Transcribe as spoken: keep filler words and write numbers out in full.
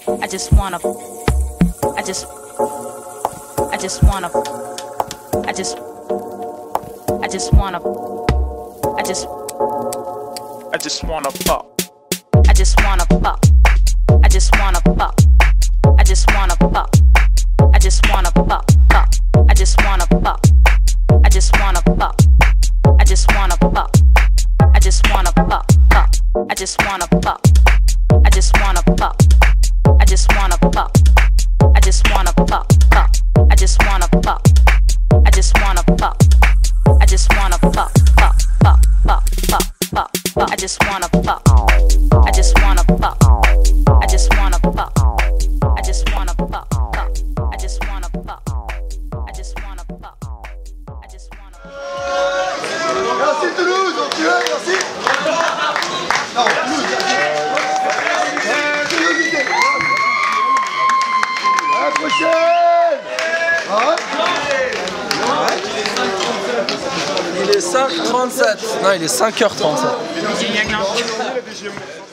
I just wanna, I just, I just wanna, I just, I just wanna, I just, I just wanna fuck. I just wanna fuck. I just wanna fuck. I just wanna fuck. I just wanna fuck. Fuck. I just wanna fuck. I just wanna fuck. I just wanna fuck. I just wanna fuck. Fuck. I just wanna fuck. I just wanna fuck. I just wanna fuck. I just wanna fuck. Fuck. I just wanna fuck. I just wanna fuck. I just wanna fuck. Fuck. Fuck. Fuck. Fuck. Fuck. Fuck. I just wanna fuck. I just wanna fuck. I just wanna fuck. I just wanna fuck. Fuck. I just wanna fuck. I just wanna fuck. I just wanna fuck. Merci Toulouse, on tue, merci. Non, Toulouse. À la prochaine. Hein? Il est cinq heures trente-sept. Non, il est cinq heures trente-sept.